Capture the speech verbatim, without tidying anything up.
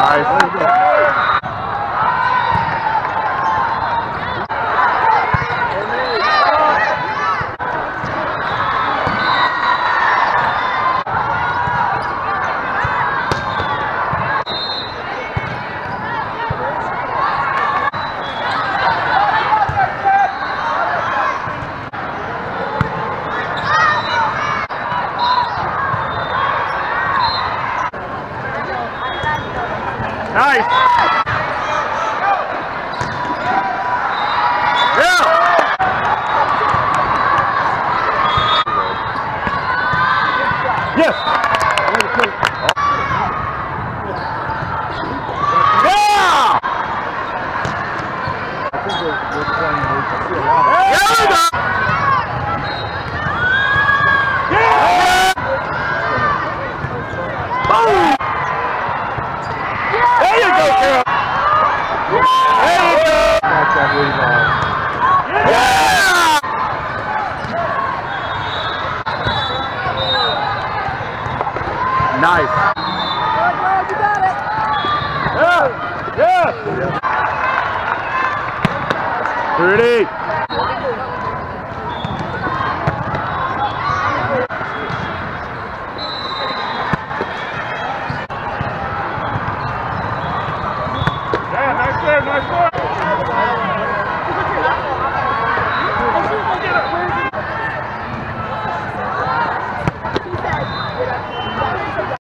Nice. Yeah. Yes. Yeah. There you go, girl. There you go. Yeah! Nice. You got it. Yeah. Yeah. Pretty. Yeah, nice there, nice there.